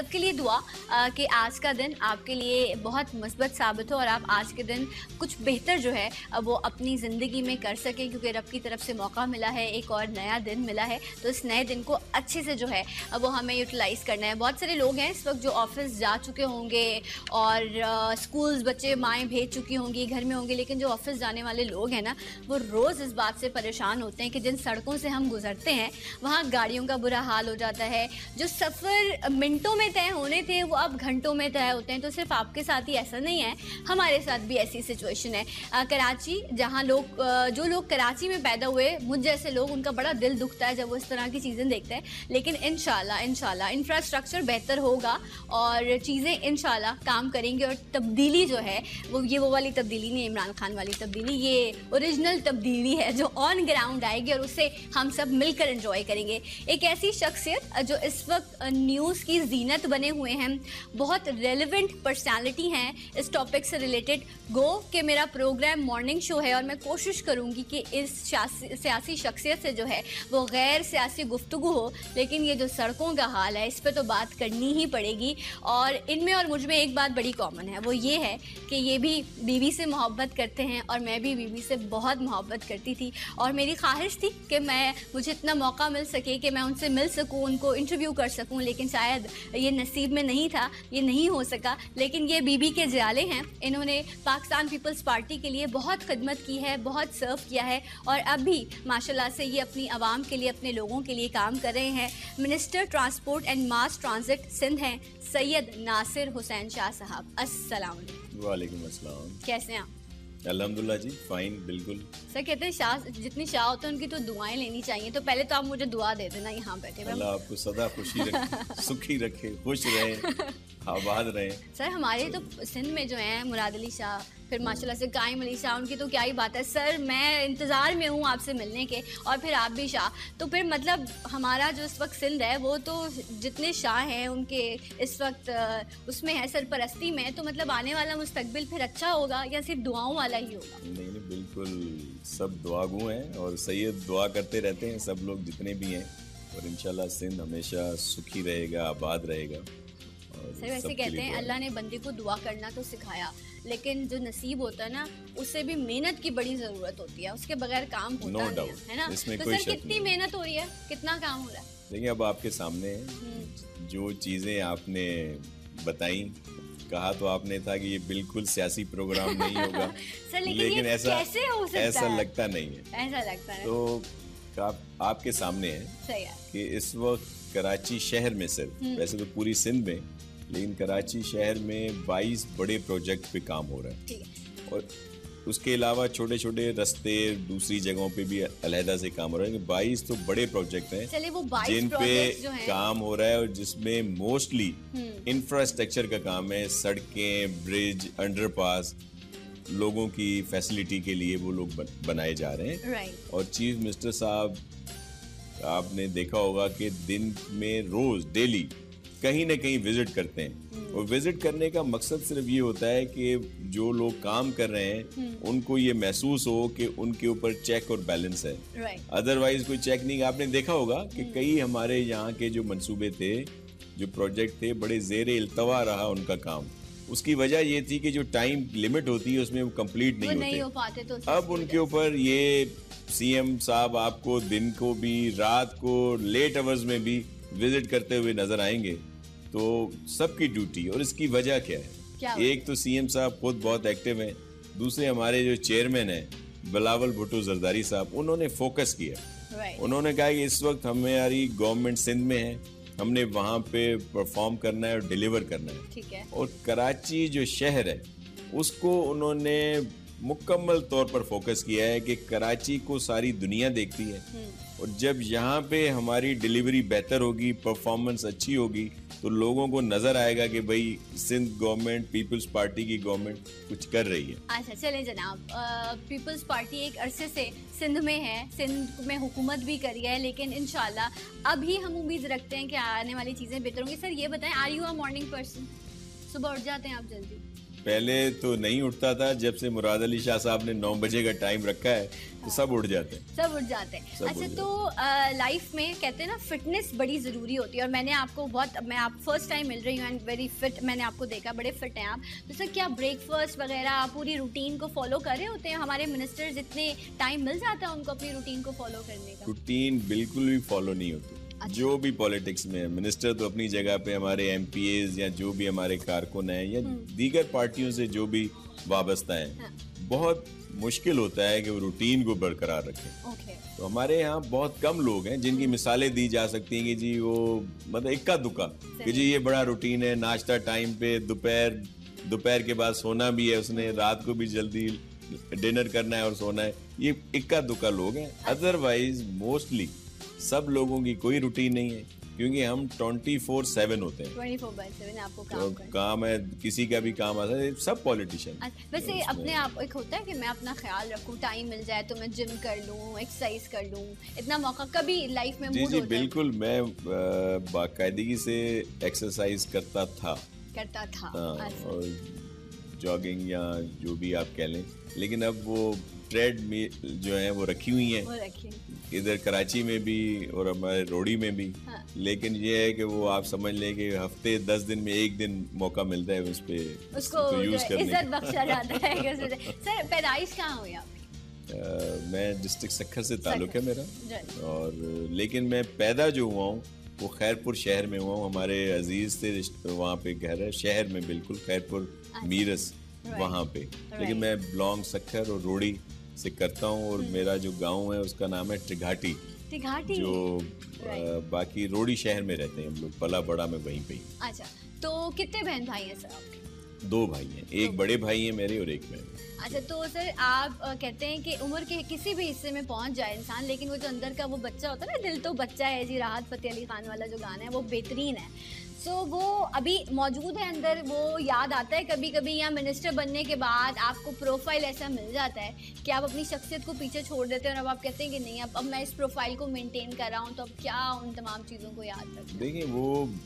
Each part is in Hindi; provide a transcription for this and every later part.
सबके लिए दुआ कि आज का दिन आपके लिए बहुत मुस्बत साबित हो और आप आज के दिन कुछ बेहतर जो है वो अपनी ज़िंदगी में कर सकें, क्योंकि रब की तरफ से मौका मिला है, एक और नया दिन मिला है। तो इस नए दिन को अच्छे से जो है वो हमें यूटिलाइज़ करना है। बहुत सारे लोग हैं इस वक्त जो ऑफिस जा चुके होंगे और स्कूल्स बच्चे माएँ भेज चुकी होंगी, घर में होंगे, लेकिन जो ऑफिस जाने वाले लोग हैं ना, वो रोज़ इस बात से परेशान होते हैं कि जिन सड़कों से हम गुजरते हैं वहाँ गाड़ियों का बुरा हाल हो जाता है। जो सफ़र मिनटों में तय होने थे वो अब घंटों में तय होते हैं। तो सिर्फ आपके साथ ही ऐसा नहीं है, हमारे साथ भी ऐसी सिचुएशन है। कराची, जहाँ जो लोग कराची में पैदा हुए, मुझ जैसे लोग, उनका बड़ा दिल दुखता है जब वो इस तरह की चीज़ें देखते हैं। लेकिन इंशाल्लाह इंफ्रास्ट्रक्चर बेहतर होगा और चीज़ें इंशाल्लाह काम करेंगी और तब्दीली जो है वो वाली तब्दीली नहीं, इमरान खान वाली तब्दीली, ये ओरिजिनल तब्दीली है जो ऑन ग्राउंड आएगी और उससे हम सब मिलकर एंजॉय करेंगे। एक ऐसी शख्सियत जो इस वक्त न्यूज़ की जीनत बने हुए हैं, बहुत रेलेवेंट पर्सनालिटी हैं इस टॉपिक से रिलेटेड। गो कि मेरा प्रोग्राम मॉर्निंग शो है और मैं कोशिश करूंगी कि इस सियासी शख्सियत से जो है वो गैर सियासी गुफ्तगू हो, लेकिन ये जो सड़कों का हाल है इस पे तो बात करनी ही पड़ेगी। और इनमें और मुझ में एक बात बड़ी कॉमन है, वो ये है कि ये भी बीवी से मोहब्बत करते हैं और मैं भी बीवी से बहुत मोहब्बत करती थी और मेरी ख्वाहिश थी कि मुझे इतना मौका मिल सके कि मैं उनसे मिल सकूं, उनको इंटरव्यू कर सकूं, लेकिन शायद ये नसीब में नहीं था, ये नहीं हो सका। लेकिन ये बीबी के ज़ियाले हैं, इन्होंने पाकिस्तान पीपल्स पार्टी के लिए बहुत खिदमत की है, बहुत सर्व किया है और अब भी माशाल्लाह से ये अपनी आवाम के लिए, अपने लोगों के लिए काम कर रहे हैं। Minister transport and mass transit Sindh हैं सैयद नासिर हुसैन शाह साहब। अस्सलाम वालेकुम अस्सलाम। कैसे हैं आप? अल्हम्दुलिल्लाह जी, फाइन, बिल्कुल। सर कहते हैं शाह, जितनी शाह होते हैं उनकी तो दुआएं लेनी चाहिए, तो पहले तो आप मुझे दुआ दे देना यहाँ बैठे। अल्लाह आपको सदा खुशी रखे, सुखी रखे, खुश रहे, आबाद रहे। सर हमारे तो सिंध में जो है मुराद अली शाह, फिर माशाल्लाह से कायम अली शाह, उनकी तो क्या ही बात है। सर मैं इंतज़ार में हूँ आपसे मिलने के, और फिर आप भी शाह, तो फिर मतलब हमारा जो इस वक्त सिंध है वो तो जितने शाह हैं उनके इस वक्त उसमें है, सरपरस्ती में, तो मतलब आने वाला मुस्तकबिल फिर अच्छा होगा या सिर्फ दुआओं वाला ही होगा? नहीं, बिल्कुल सब दुआगू हैं और सैयद दुआ करते रहते हैं, सब लोग जितने भी हैं, और इंशाल्लाह सिंध हमेशा सुखी रहेगा, आबाद रहेगा। सर वैसे कहते हैं अल्लाह ने बंदे को दुआ करना तो सिखाया, लेकिन जो नसीब होता है ना उससे भी मेहनत की बड़ी ज़रूरत होती है, उसके बगैर काम होता नहीं है ना। तो सर कितनी मेहनत हो रही है, कितना काम हो रहा है? देखिए अब आपके सामने है जो चीज़ें आपने बताई, कहा तो आपने था कि ये बिल्कुल सियासी प्रोग्राम नहीं होगा सर लेकिन ऐसा कैसे हो सकता ऐसा है? लगता नहीं है, ऐसा लगता है तो आपके सामने है सही है कि इस वक्त कराची शहर में सिर्फ, वैसे तो पूरी सिंध में, लेकिन कराची शहर में 22 बड़े प्रोजेक्ट पे काम हो रहा है और उसके अलावा छोटे छोटे रास्ते दूसरी जगहों पे भी अलहदा से काम हो रहा है। 22 तो बड़े प्रोजेक्ट हैं जिन पे काम हो रहा है और जिसमें मोस्टली इंफ्रास्ट्रक्चर का काम है, सड़कें, ब्रिज, अंडरपास, लोगों की फैसिलिटी के लिए वो लोग बनाए जा रहे हैं। और चीफ मिनिस्टर साहब, आपने देखा होगा कि दिन में रोज डेली कहीं ना कहीं विजिट करते हैं और विजिट करने का मकसद सिर्फ ये होता है कि जो लोग काम कर रहे हैं उनको ये महसूस हो कि उनके ऊपर चेक और बैलेंस है। अदरवाइज कोई चेक नहीं। आपने देखा होगा कि कई हमारे यहाँ के जो मंसूबे थे, जो प्रोजेक्ट थे, बड़े जेरे इल्तवा रहा उनका काम। उसकी वजह ये थी कि जो टाइम लिमिट होती है उसमें वो कंप्लीट नहीं होते। तो अब उनके ऊपर ये सीएम साहब आपको दिन को भी, रात को, लेट आवर्स में भी विजिट करते हुए नजर आएंगे। तो सबकी ड्यूटी, और इसकी वजह क्या है? एक तो सीएम साहब खुद बहुत एक्टिव हैं, दूसरे हमारे जो चेयरमैन हैं बिलावल भुट्टो जरदारी साहब, उन्होंने फोकस किया। उन्होंने कहा कि इस वक्त हमारी गवर्नमेंट सिंध में है, हमने वहाँ पे परफॉर्म करना है और डिलीवर करना है। ठीक है। और कराची जो शहर है उसको उन्होंने मुकम्मल तौर पर फोकस किया है कि कराची को सारी दुनिया देखती है और जब यहाँ पे हमारी डिलीवरी बेहतर होगी, परफॉर्मेंस अच्छी होगी, तो लोगों को नजर आएगा कि भाई सिंध गवर्नमेंट, पीपल्स पार्टी की गवर्नमेंट कुछ कर रही है। अच्छा चलें जनाब, पीपल्स पार्टी एक अरसे से सिंध में है, सिंध में हुकूमत भी करी है, लेकिन इंशाल्लाह अभी हम उम्मीद रखते हैं कि आने वाली चीज़ें बेहतर होंगी। सर ये बताएं, are you a morning person? सुबह उठ जाते हैं आप जल्दी? पहले तो नहीं उठता था, जब से मुराद अली शाह साहब ने 9 बजे का टाइम रखा है तो सब उठ जाते हैं। सब उठ जाते हैं। अच्छा, तो लाइफ में कहते हैं ना फिटनेस बड़ी ज़रूरी होती है, और मैंने आपको मैं आप फर्स्ट टाइम मिल रही हूँ एंड वेरी फिट, मैंने आपको देखा बड़े फिट हैं आप। तो सर क्या ब्रेकफास्ट वगैरह पूरी रूटीन को फॉलो कर रहे होते हैं? हमारे मिनिस्टर्स इतने टाइम मिल जाता है उनको अपनी रूटीन को फॉलो करने का? रूटीन बिल्कुल भी फॉलो नहीं होती। अच्छा। जो भी पॉलिटिक्स में है, मिनिस्टर तो अपनी जगह पे, हमारे एमपीएज या जो भी हमारे कारकुन हैं या दीगर पार्टियों से जो भी वाबस्ता हैं, हाँ। बहुत मुश्किल होता है कि वो रूटीन को बरकरार रखें। ओके। तो हमारे यहाँ बहुत कम लोग हैं जिनकी मिसालें दी जा सकती हैं कि जी वो मतलब इक्का दुक्का कि जी ये बड़ा रूटीन है, नाश्ता टाइम पे, दोपहर के बाद सोना भी है उसने, रात को भी जल्दी डिनर करना है और सोना है, ये इक्का दुक्का लोग हैं। अदरवाइज मोस्टली सब लोगों की कोई रूटीन नहीं है, क्योंकि हम 24/7 होते हैं। 24/7 आपको तो काम है, किसी का भी काम आता है, सब पॉलिटिशियन। वैसे अपने आप एक होता है कि मैं अपना ख्याल रखूं, टाइम मिल जाए तो मैं जिम कर लूं, एक्सरसाइज कर लूं, इतना मौका कभी लाइफ में मूड होता है? जी बिल्कुल, मैं बाकायदगी से एक्सरसाइज करता था। और जॉगिंग या जो भी आप कह लें, लेकिन अब वो ट्रेड में जो है वो रखी हुई हैं, इधर कराची में भी और हमारे रोड़ी में भी। हाँ। लेकिन ये है कि वो आप समझ लें कि हफ्ते 10 दिन में 1 दिन मौका मिलता है उस पे उसको यूज करने इज्जत बख्शा जाता है। सर पैदाइश कहाँ हुई आपकी? मैं डिस्ट्रिक्ट सक्खर से ताल्लुक है मेरा, और लेकिन मैं पैदा जो हुआ हूँ वो खैरपुर शहर में हुआ हूँ। हमारे अजीज से वहाँ पे घर है, शहर में बिल्कुल खैरपुर मीरस वहाँ पे। लेकिन मैं बिलोंग सक्खर और रोड़ी से करता हूँ, और मेरा जो गांव है उसका नाम है टिघाटी, जो बाकी रोड़ी शहर में रहते हैं हम लोग, पला बड़ा में वहीं पे। अच्छा, तो कितने बहन भाई हैं सर आपके? 2 भाई हैं, एक बड़े भाई हैं मेरे और एक मैं। अच्छा, तो सर आप कहते हैं कि उम्र के किसी भी हिस्से में पहुंच जाए इंसान, लेकिन वो जो अंदर का वो बच्चा होता है ना, दिल तो बच्चा है जी, राहत फतेह अली खान वाला जो गाना है वो बेहतरीन है। सो वो अभी मौजूद है अंदर, वो याद आता है कभी कभी, या मिनिस्टर बनने के बाद आपको प्रोफाइल ऐसा मिल जाता है कि आप अपनी शख्सियत को पीछे छोड़ देते हैं और अब आप कहते हैं कि नहीं, अब मैं इस प्रोफाइल को मेंटेन कर रहा हूँ, तो अब क्या उन तमाम चीज़ों को याद रखें? देखिए, वो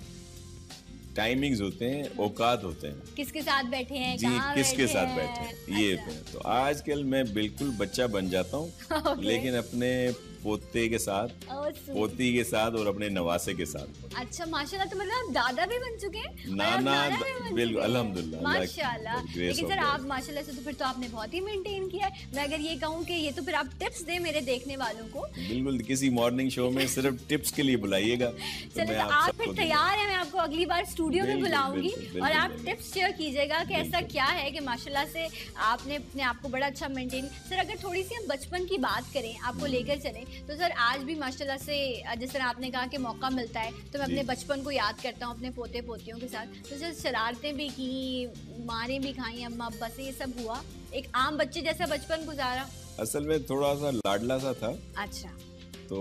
टाइमिंग्स होते हैं, औकात होते हैं, किसके साथ बैठे हैं जी, किसके साथ बैठे हैं, ये अच्छा। तो आजकल मैं बिल्कुल बच्चा बन जाता हूँ लेकिन अपने पोते के साथ, पोती के साथ और अपने नवासे के साथ। अच्छा, माशाल्लाह, तो मतलब आप दादा भी बन चुके हैं? नाना बिल्कुल, अल्हम्दुलिल्लाह, माशाल्लाह। लेकिन सर आप माशाल्लाह से तो फिर तो आपने बहुत ही मेंटेन किया है। मैं अगर ये कहूँ कि ये तो फिर आप टिप्स दें मेरे देखने वालों को। बिल्कुल, किसी मॉर्निंग शो में सिर्फ टिप्स के लिए बुलाइएगा। चलिए, तो आप फिर तैयार हैं, मैं आपको अगली बार स्टूडियो में बुलाऊंगी और आप टिप्स शेयर कीजिएगा कि ऐसा क्या है कि माशाल्लाह से आपने अपने आप को बड़ा अच्छा मेंटेन। सर अगर थोड़ी सी हम बचपन की बात करें, आपको लेकर चलें, तो सर आज भी माशाल्लाह से जिस तरह आपने कहा कि मौका मिलता है तो मैं अपने बचपन को याद करता हूँ अपने पोते पोतियों के साथ। तो सर शरारतें भी की, मारें भी खाई अम्मा अब्बा से, ये सब हुआ? एक आम बच्चे जैसा बचपन गुजारा? असल में थोड़ा सा लाडला सा था। अच्छा, तो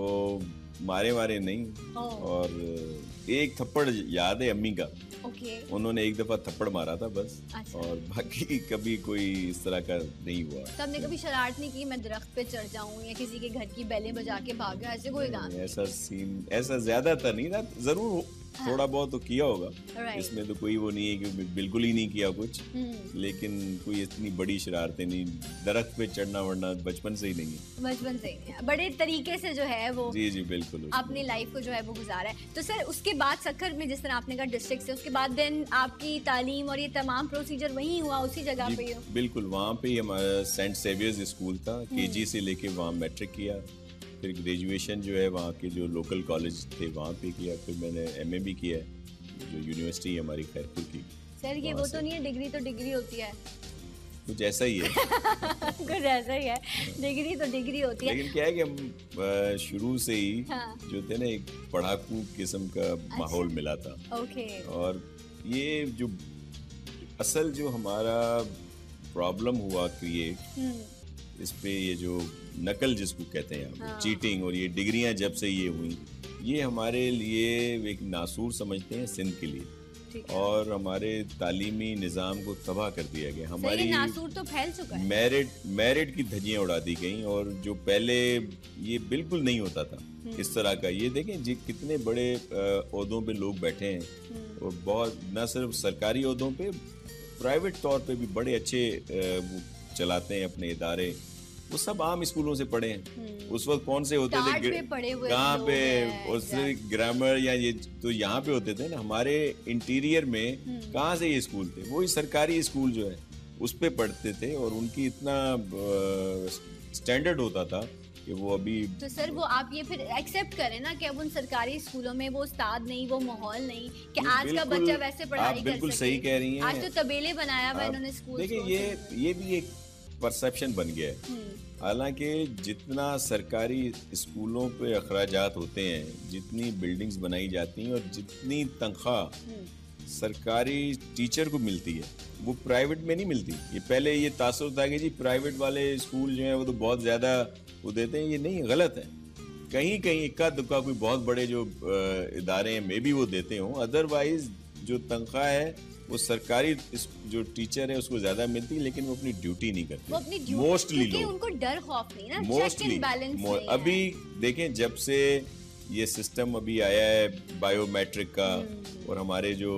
मारे नहीं, और एक थप्पड़ याद है अम्मी का। ओके। उन्होंने एक दफा थप्पड़ मारा था बस। अच्छा। और बाकी कभी कोई इस तरह का नहीं हुआ। तो आपने कभी शरारत नहीं की, मैं दरख्त पे चढ़ जाऊं या किसी के घर की बेलें बजा के भाग जाऊं, ऐसे कोई काम? ऐसा सीन ऐसा ज्यादा था नहीं था, जरूर थोड़ा बहुत तो किया होगा, इसमें तो कोई वो नहीं है कि बिल्कुल ही नहीं किया कुछ, लेकिन कोई इतनी बड़ी शरारतें नहीं। दरख्त पे चढ़ना वरना बचपन से ही नहीं है, बचपन से ही है। बड़े तरीके से जो है वो जी बिल्कुल अपनी लाइफ को जो है वो गुजारा है। तो सर उसके बाद सक्खर में जिस तरह आपने कहा डिस्ट्रिक्ट से, उसके बाद देन आपकी तालीम और ये तमाम प्रोसीजर वहीं हुआ, उसी जगह पे? बिल्कुल, वहाँ पे ही हमारा सेंट सेवियर्स स्कूल था, केजी से लेके वहाँ मैट्रिक किया, फिर ग्रेजुएशन जो है वहाँ के जो लोकल कॉलेज थे वहाँ पे किया, फिर मैंने एमए भी किया है जो यूनिवर्सिटी है हमारी खैरपुर की। सर ये वो तो नहीं है, डिग्री तो डिग्री होती है, कुछ ऐसा ही है कुछ ऐसा ही है, डिग्री तो डिग्री होती है। लेकिन क्या है कि हम शुरू से ही जो थे ना, एक पढ़ाकू किस्म का माहौल मिला था। ओके। और ये जो असल जो हमारा प्रॉब्लम हुआ क्रिएट, इस पे ये जो नकल जिसको कहते हैं, चीटिंग, और ये डिग्रियां जब से ये हुई, ये हमारे लिए एक नासूर समझते हैं सिंध के लिए, और हमारे तालीमी निज़ाम को तबाह कर दिया गया। हमारी नासूर तो फैल चुका है, मेरिट की धज्जियां उड़ा दी गई, और जो पहले ये बिल्कुल नहीं होता था इस तरह का। ये देखें जी कितने बड़े ओहदों पे लोग बैठे हैं, और बहुत न सिर्फ सरकारी ओहदों पे, प्राइवेट तौर पे भी बड़े अच्छे वो चलाते हैं अपने इदारे, वो सब आम स्कूलों से पढ़े हैं। उस वक्त कौन से होते थे, कहाँ पे उससे ग्रामर या ये तो यहाँ पे होते थे ना, हमारे इंटीरियर में कहाँ से ये स्कूल थे, वही सरकारी स्कूल जो है उस पे पढ़ते थे, और उनकी इतना स्टैंडर्ड होता था कि वो अभी। तो सर वो आप ये फिर एक्सेप्ट करें ना कि अब उन सरकारी स्कूलों में वो उस्ताद नहीं, वो माहौल नहीं कि आज का बच्चा वैसे पढ़ाई कर सके। बिल्कुल सही कह रही हैं। आज तो तबेले बनाया हुआ इन्होंने स्कूल। देखिए ये भी एक परसेप्शन बन गया है। हालांकि जितना सरकारी स्कूलों पे अखराजात होते हैं, जितनी बिल्डिंग्स बनाई जाती हैं और जितनी तनख्वाह सरकारी टीचर को मिलती है, वो प्राइवेट में नहीं मिलती। ये पहले ये तासुर था कि जी प्राइवेट वाले स्कूल जो हैं वो तो बहुत ज्यादा वो देते हैं, ये नहीं, गलत है। कहीं कहीं इक्का दुक्का कोई बहुत बड़े जो इदारे हैं मे भी वो देते हों, अदरवाइज जो तनख्वाह है वो सरकारी जो टीचर है उसको ज्यादा मिलती है, लेकिन वो अपनी ड्यूटी नहीं करते मोस्टली लोग। उनको डर खौफ नहीं ना, मोस्टली अभी देखें जब से ये सिस्टम अभी आया है बायोमेट्रिक का, और हमारे जो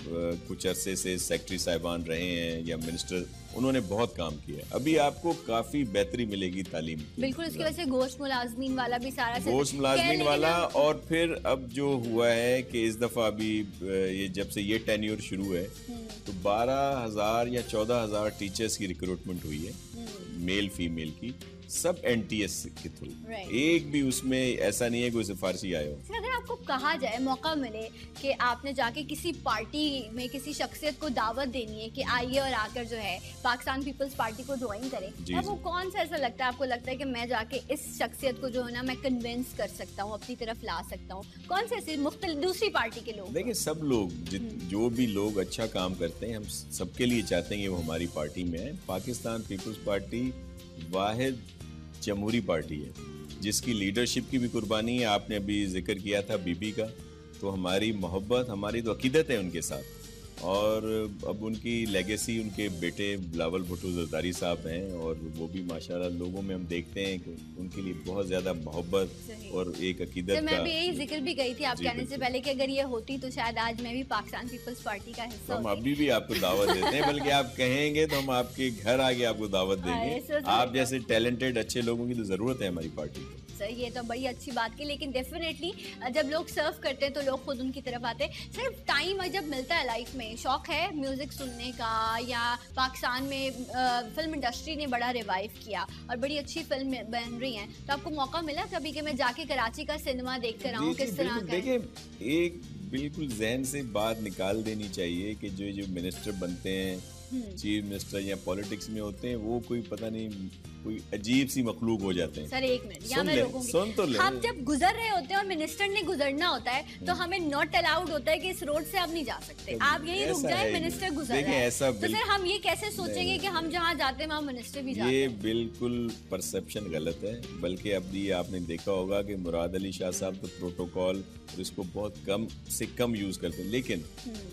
कुछ अरसे से सेक्रेटरी साहिबान रहे हैं या मिनिस्टर, उन्होंने बहुत काम किया। अभी आपको काफी बेहतरी मिलेगी तालीम की। बिल्कुल, उसकी वजह से गोश्त मुलाजमीन वाला भी सारा गोश्त मुलाजमीन वाला, और फिर अब जो हुआ है कि इस दफा अभी ये जब से ये टेन्योर शुरू है तो 12,000 या 14,000 टीचर्स की रिक्रूटमेंट हुई है, मेल फीमेल की, सब NTS के थ्रू। एक भी उसमें ऐसा नहीं है कोई सिफारिशी आया हो। अगर आपको कहा जाए, मौका मिले कि आपने जाके किसी पार्टी में किसी शख्सियत को दावत देनी है कि आइए और आकर जो है पाकिस्तान पीपल्स पार्टी को ज्वाइन करें, अब वो कौन सा ऐसा लगता है आपको, लगता है कि मैं जाके इस शख्सियत को जो है ना मैं कन्विंस कर सकता हूँ, अपनी तरफ ला सकता हूँ? कौन से ऐसे मुख्तलिफ दूसरी पार्टी के लोग? देखिए सब लोग जो भी लोग अच्छा काम करते हैं, हम सबके लिए चाहते हैं कि वो हमारी पार्टी में है। पाकिस्तान पीपल्स पार्टी वाहिद जमहूरी पार्टी है जिसकी लीडरशिप की भी कुर्बानी है। आपने अभी जिक्र किया था बीबी का, तो हमारी मोहब्बत, हमारी तो अकीदत है उनके साथ, और अब उनकी लेगेसी उनके बेटे बिलावल भुट्टो जरदारी साहब हैं, और वो भी माशाल्लाह लोगों में हम देखते हैं कि उनके लिए बहुत ज्यादा मोहब्बत और एक अकीदत। तो मैं भी यही जिक्र भी गई थी आप कहने से पहले कि अगर ये होती तो शायद आज मैं भी पाकिस्तान पीपल्स पार्टी का हिस्सा हम अभी भी आपको दावत देते हैं, बल्कि आप कहेंगे तो हम आपके घर आके आपको दावत देंगे। आप जैसे टैलेंटेड अच्छे लोगों की तो जरूरत है हमारी पार्टी को। सर ये तो बड़ी अच्छी बात की, लेकिन डेफिनेटली जब लोग सर्व करते हैं तो लोग खुद उनकी तरफ आते हैं। सिर्फ टाइम जब मिलता है लाइफ में, शौक है म्यूजिक सुनने का, या पाकिस्तान में फिल्म इंडस्ट्री ने बड़ा रिवाइव किया और बड़ी अच्छी फिल्म बन रही हैं, तो आपको मौका मिला कभी कि मैं जाके कराची का सिनेमा देख कर आऊँ किस तरह का? देखिए एक बिल्कुल जहन से बात निकाल देनी चाहिए कि जो मिनिस्टर बनते हैं, चीफ मिनिस्टर या पॉलिटिक्स में होते हैं, वो कोई पता नहीं कोई अजीब सी मखलूक हो जाते हैं। सर एक मिनट यहाँ मैं रोकूंगी। सुन तो ले। हम जब गुजर रहे होते हैं और मिनिस्टर ने गुजरना होता है तो हमें नॉट अलाउड होता है कि इस रोड से आप नहीं जा सकते, आप यही रुक जाए, मिनिस्टर गुजर रहा है। तो सर हम ये कैसे सोचेंगे कि हम जहाँ जाते हैं वहाँ मिनिस्टर भी जाते हैं? ये बिल्कुल परसेप्शन गलत है। बल्कि अभी आपने देखा होगा कि मुराद अली शाह साहब तो प्रोटोकॉल और इसको बहुत कम से कम यूज करते हैं, लेकिन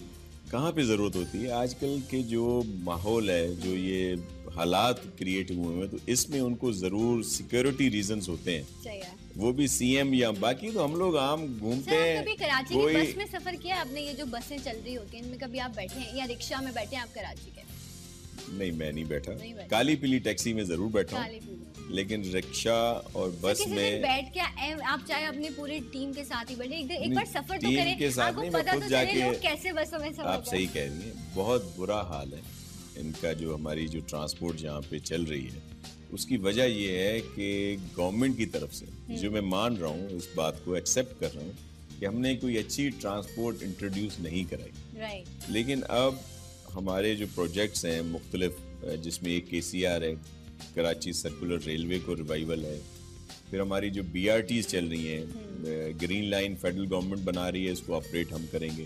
कहाँ पे जरूरत होती है आजकल के जो माहौल है, जो ये हालात क्रिएट हुए हैं, तो इसमें उनको जरूर सिक्योरिटी रीजंस होते हैं, वो भी CM या बाकी तो हम लोग आम घूमते हैं। कभी कराची की बस में सफर किया आपने? ये जो बसें चल रही होती हैं इनमें कभी आप बैठे हैं या रिक्शा में बैठे हैं आप कराची के? नहीं मैं नहीं बैठा, काली पीली टैक्सी में जरूर बैठा हूँ, लेकिन रिक्शा और बस में बैठ के आप चाहे अपनी पूरी टीम के साथ ही बैठे, एक बार सफर तो करें, के साथ आपको पता तो चले लोग कैसे बसों में सफर। आप सही कह रही हैं, बहुत बुरा हाल है इनका। जो हमारी जो ट्रांसपोर्ट यहाँ पे चल रही है उसकी वजह ये है कि गवर्नमेंट की तरफ से, जो मैं मान रहा हूँ, इस बात को एक्सेप्ट कर रहा हूँ कि हमने कोई अच्छी ट्रांसपोर्ट इंट्रोड्यूस नहीं कराई। लेकिन अब हमारे जो प्रोजेक्ट्स हैं मुख्तलिफ, जिसमें एक KCR है, कराची सर्कुलर रेलवे को रिवाइवल है, फिर हमारी जो BRTs चल रही हैं, ग्रीन लाइन फेडरल गवर्नमेंट बना रही है, इसको ऑपरेट हम करेंगे,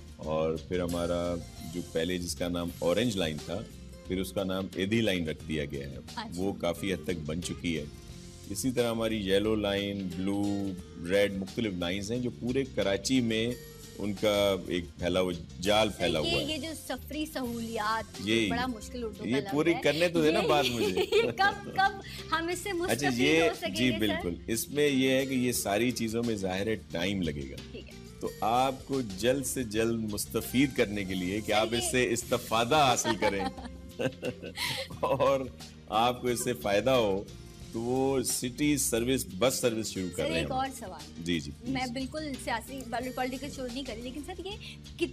और फिर हमारा जो पहले जिसका नाम ऑरेंज लाइन था, फिर उसका नाम एदी लाइन रख दिया गया है, वो काफ़ी हद तक बन चुकी है। इसी तरह हमारी येलो लाइन, ब्लू, रेड मुख्तलिफ लाइन्स हैं जो पूरे कराची में उनका एक जाल फैला हुआ है। ये जो सफरी सहूलियात बड़ा मुश्किल ये पूरी करने तो देना बात मुझे कब हम इससे मुस्तफीद अच्छा ये हो सकेंगे? जी बिल्कुल, इसमें ये है कि ये सारी चीजों में जाहिर है टाइम लगेगा, तो आपको जल्द से जल्द मुस्तफीद करने के लिए कि आप इससे इस्तिफादा हासिल करें और आपको इससे फायदा हो, तो वो सिटी सर्विस बस सर्विस शुरू कर रहे हैं। एक और सवाल। जी जी। मैं बिल्कुल सियासी पॉलिटिकल शुरू नहीं करी, लेकिन सर ये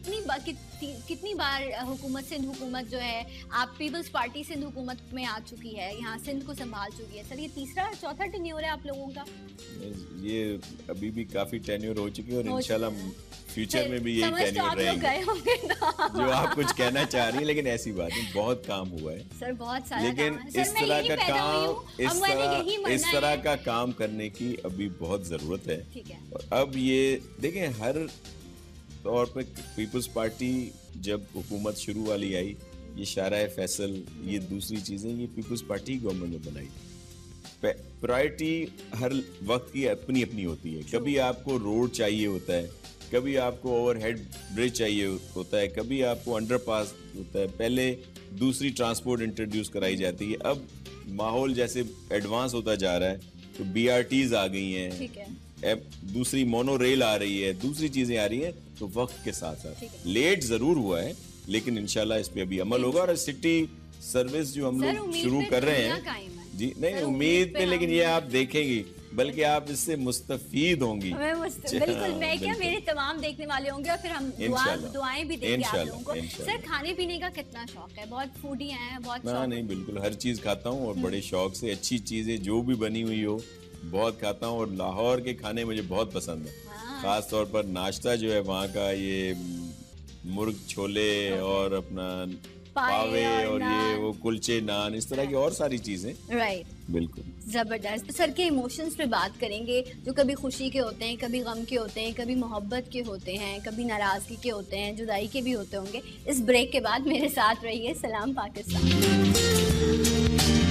कितनी बार हुकूमत, सिंध हुकूमत जो है, आप पीपल्स पार्टी सिंध हुकूमत में आ चुकी है, यहाँ सिंध को संभाल चुकी है सर, ये तीसरा चौथा टेन्योर है आप लोगों का? ये अभी भी काफी टेन्योर हो चुकी है और इंशाल्लाह फ्यूचर में भी यही टेन्योर रहेंगे। जो आप कुछ कहना चाह रही हैं, लेकिन ऐसी बात नहीं, बहुत काम हुआ है सर, बहुत सारा लेकिन काम इस तरह का काम, इस तरह का काम करने की अभी बहुत जरूरत है। ठीक है। और अब ये देखें, हर तौर पे पीपल्स पार्टी जब हुकूमत शुरू वाली आई, ये शारा फैसल, ये दूसरी चीजें, ये पीपल्स पार्टी गवर्नमेंट ने बनाई। प्रायोरिटी हर वक्त की अपनी अपनी होती है। कभी आपको रोड चाहिए होता है, कभी आपको ओवरहेड ब्रिज चाहिए होता है, कभी आपको अंडरपास होता है, पहले दूसरी ट्रांसपोर्ट इंट्रोड्यूस कराई जाती है। अब माहौल जैसे एडवांस होता जा रहा है तो BRTs आ गई हैं, ठीक है, दूसरी मोनो रेल आ रही है, दूसरी चीजें आ रही हैं, तो वक्त के साथ साथ लेट जरूर हुआ है, लेकिन इंशाल्लाह इस पे अभी अमल होगा। और सिटी सर्विस जो हम लोग शुरू कर रहे हैं, जी नहीं उम्मीद पे, लेकिन ये आप देखेंगी, बल्कि आप इससे मुस्तफीद होंगी। बिल्कुल, मैं क्या, मेरे तमाम देखने वाले होंगे और फिर हम दुआएं भी देंगे आप लोगों को। सर, खाने पीने का कितना शौक है? बहुत फूडी हैं, बहुत शौक? नहीं, बिल्कुल हर चीज खाता हूँ और बड़े शौक से। अच्छी चीजें जो भी बनी हुई हो बहुत खाता हूँ, और लाहौर के खाने मुझे बहुत पसंद है। खास तौर पर नाश्ता जो है वहाँ का, ये मुर्ग छोले और अपना पावे और ये वो कुलचे नान, इस तरह की और सारी चीजें। राइट, बिल्कुल जबरदस्त। सर के इमोशंस पे बात करेंगे, जो कभी खुशी के होते हैं, कभी गम के होते हैं, कभी मोहब्बत के होते हैं, कभी नाराजगी के होते हैं, जुदाई के भी होते होंगे। इस ब्रेक के बाद मेरे साथ रहिए। सलाम पाकिस्तान।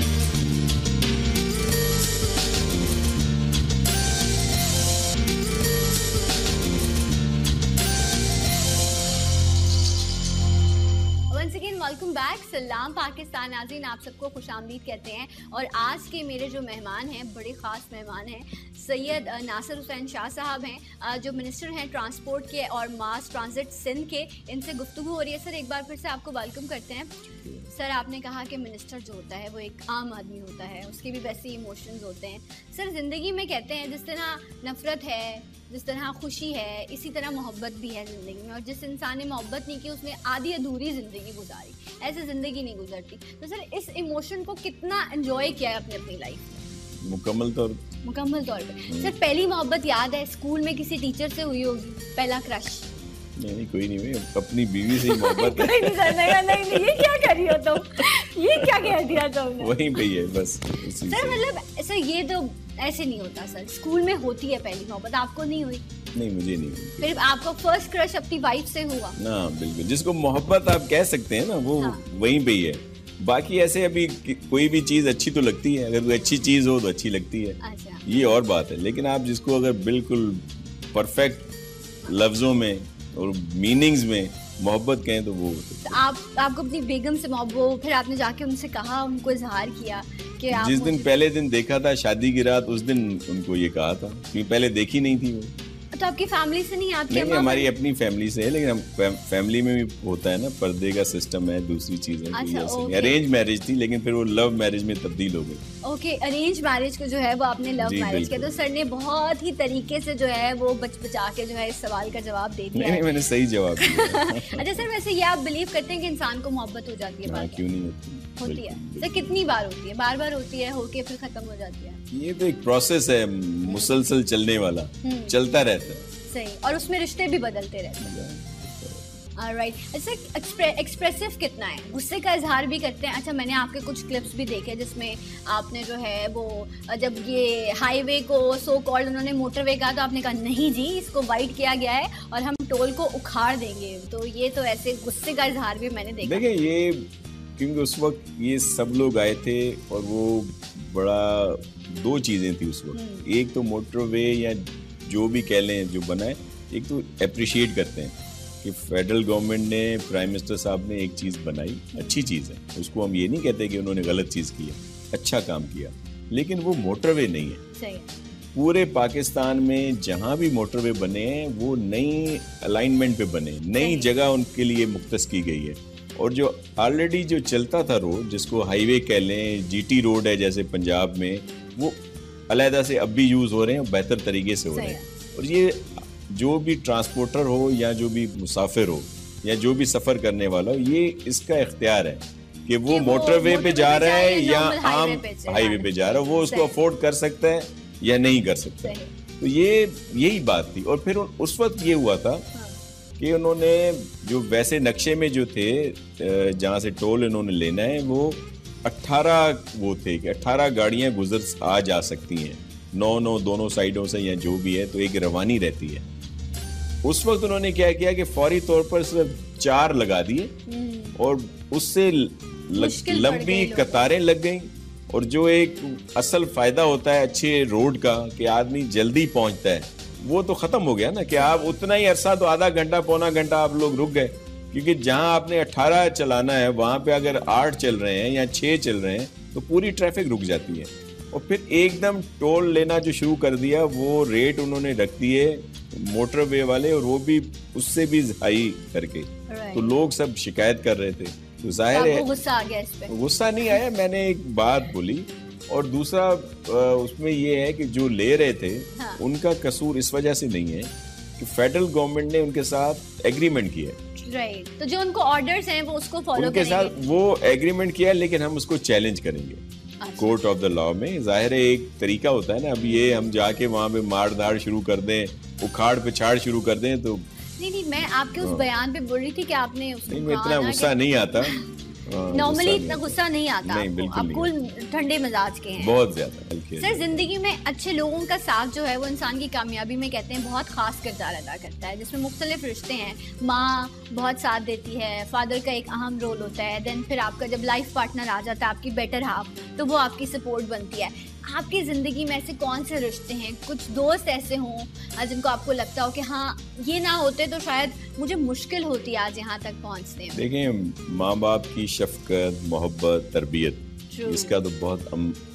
Welcome back. सलाम पाकिस्तान नाज़रीन, आप सबको खुशामदीद कहते हैं। और आज के मेरे जो मेहमान हैं, बड़े ख़ास मेहमान हैं, सैयद नासिर हुसैन शाह साहब हैं, जो मिनिस्टर हैं ट्रांसपोर्ट के और मास ट्रांजिट सिंध के। इनसे गुफ्तगू हो रही है। सर, एक बार फिर से आपको वेलकम करते हैं। सर, आपने कहा कि मिनिस्टर जो होता है वो एक आम आदमी होता है, उसके भी वैसे इमोशंस होते हैं। सर, ज़िंदगी में कहते हैं जिस तरह नफ़रत है, जिस तरह खुशी है, इसी तरह मोहब्बत भी है ज़िंदगी में। और जिस इंसान ने मोहब्बत नहीं की, उसने आधी अधूरी ज़िंदगी गुजारी। ऐसे ज़िंदगी नहीं गुजरती। तो सर, इस इमोशन को कितना एंजॉय किया है अपनी लाइफ में? मुकम्मल तौर पे। सर, पहली मोहब्बत याद है? स्कूल में किसी टीचर से हुई होगी, पहला क्रश? नहीं, कोई नहीं, मैं अपनी बीवी से ही मोहब्बत नहीं, ये क्या कर रही हो तुम? ये क्या कह दिया तुमने? वहीं पे ही है बस। सर, मतलब सर, ये तो ऐसे नहीं होता सर। स्कूल में होती है पहली मोहब्बत, आपको नहीं हुई? नहीं, मुझे नहीं हुई। फिर आपको फर्स्ट क्रश अपनी वाइफ से हुआ? ना, बिल्कुल, जिसको मोहब्बत आप कह सकते हैं ना, वो वहीं पे ही है। बाकी ऐसे अभी कोई भी चीज अच्छी तो लगती है, अगर कोई अच्छी चीज हो तो अच्छी लगती है। अच्छा। ये और बात है, लेकिन आप जिसको अगर बिल्कुल परफेक्ट लफ्जों में और मीनिंग्स में मोहब्बत कहें तो वो तो आपको अपनी बेगम से मोहब्बत, फिर आपने जाके उनसे कहा, उनको इजहार किया कि आप जिस दिन पहले दिन देखा था शादी की रात, उस दिन उनको ये कहा था, क्योंकि पहले देखी नहीं थी वो। तो आपकी फैमिली से नहीं? आपकी नहीं, हमारी अपनी फैमिली से है, लेकिन हम फैमिली में भी होता है ना, पर्दे का सिस्टम है, दूसरी चीजें। अच्छा, अरेंज मैरिज थी, लेकिन फिर वो लव मैरिज में तब्दील हो गई। ओके, अरेंज मैरिज को जो है वो आपने लव मैरिज किया। तो सर ने बहुत ही तरीके से जो है वो बचा के जो है इस सवाल का जवाब दे दिया। नहीं, मैंने सही जवाब दिया। अच्छा सर, वैसे ये आप बिलीव करते हैं कि इंसान को मोहब्बत हो जाती है? क्यों नहीं होती है सर? कितनी बार होती है? बार होती है, होके फिर खत्म हो जाती है? ये तो एक प्रोसेस है, मुसलसल चलने वाला, चलता रहता है। सही, और उसमें रिश्ते भी बदलते रहते हैं। ऑलराइट। अच्छा, एक्सप्रेसिव कितना है? गुस्से का इजहार भी करते हैं? अच्छा, मैंने आपके कुछ क्लिप्स भी देखे जिसमें आपने जो है वो, जब ये हाईवे को सो कॉल्ड उन्होंने मोटरवे कहा, तो आपने कहा नहीं जी, इसको वाइड किया गया है और हम टोल को उखाड़ देंगे। तो ये तो ऐसे गुस्से का इजहार भी मैंने देखा। देखिए, ये क्योंकि उस वक्त ये सब लोग आए थे और वो बड़ा, दो चीजें थी उस वक्त। एक तो मोटरवे या जो भी कह लें जो बना है, एक तो अप्रिशिएट करते हैं कि फेडरल गवर्नमेंट ने, प्राइम मिनिस्टर साहब ने एक चीज बनाई, अच्छी चीज है, उसको हम ये नहीं कहते कि उन्होंने गलत चीज की है, अच्छा काम किया, लेकिन वो मोटरवे नहीं है। सही है। पूरे पाकिस्तान में जहां भी मोटरवे बने हैं वो नई अलाइनमेंट पे बने, नई जगह उनके लिए मुख्तस की गई है। और जो ऑलरेडी जो चलता था रोड, जिसको हाईवे कह लें, जीटी रोड है जैसे पंजाब में, वो अलहदा से अब भी यूज हो रहे हैं, बेहतर तरीके से हो रहे हैं। और ये जो भी ट्रांसपोर्टर हो या जो भी मुसाफिर हो या जो भी सफर करने वाला हो, ये इसका इख्तियार है कि वो मोटरवे पे जा रहा है या आम हाईवे पे जा रहा है, वो उसको अफोर्ड कर सकता है या नहीं कर सकता। तो ये यही बात थी। और फिर उस वक्त ये हुआ था कि उन्होंने जो वैसे नक्शे में जो थे जहाँ से टोल इन्होंने लेना है, वो 18 वो थे कि 18 गाड़ियां गुजर आ जा सकती हैं, 9 दोनों साइडों से या जो भी है, तो एक रवानी रहती है। उस वक्त उन्होंने क्या किया कि फौरी तौर पर सिर्फ 4 लगा दिए और उससे लंबी कतारें लग गई। और जो एक असल फायदा होता है अच्छे रोड का कि आदमी जल्दी पहुंचता है, वो तो खत्म हो गया ना। कि आप उतना ही अरसा, तो आधा घंटा पौना घंटा आप लोग रुक गए, क्योंकि जहां आपने 18 चलाना है वहां पे अगर 8 चल रहे हैं या 6 चल रहे हैं तो पूरी ट्रैफिक रुक जाती है। और फिर एकदम टोल लेना जो शुरू कर दिया, वो रेट उन्होंने रख दिए मोटरवे वाले, और वो भी उससे भी हाई करके। तो लोग सब शिकायत कर रहे थे। तो जाहिर है गुस्सा आ गया इस पे? गुस्सा नहीं आया, मैंने एक बात बोली। और दूसरा उसमें ये है कि जो ले रहे थे उनका कसूर इस वजह से नहीं है कि फेडरल गवर्नमेंट ने उनके साथ एग्रीमेंट किया है। राइट, तो जो उनको ऑर्डर्स हैं वो उसको फॉलो उनके साथ वो एग्रीमेंट किया, लेकिन हम उसको चैलेंज करेंगे कोर्ट ऑफ द लॉ में। जाहिर है एक तरीका होता है ना, अब ये हम जाके वहाँ पे मार धाड़ शुरू कर दें, उखाड़ पिछाड़ शुरू कर दें, तो नहीं, मैं आपके उस बयान पे बोल रही थी कि आपने उसको नहीं, इतना गुस्सा नहीं आता नॉर्मली, इतना गुस्सा नहीं आता। नहीं, बिल्कुल आप कूल ठंडे मिजाज के हैं। बहुत ज्यादा। सर, जिंदगी में अच्छे लोगों का साथ जो है वो इंसान की कामयाबी में कहते हैं बहुत खास किरदार अदा करता है, जिसमें मुख्तलिफ रिश्ते हैं। माँ बहुत साथ देती है, फादर का एक अहम रोल होता है, देन फिर आपका जब लाइफ पार्टनर आ जाता है, आपकी बेटर हाफ, तो वो आपकी सपोर्ट बनती है। आपकी ज़िंदगी में ऐसे कौन से रिश्ते हैं, कुछ दोस्त ऐसे हों जिनको आपको लगता हो कि हाँ ये ना होते तो शायद मुझे मुश्किल होती आज यहाँ तक पहुँचने में? देखिए, माँ बाप की शफकत, मोहब्बत, तरबियत, इसका तो बहुत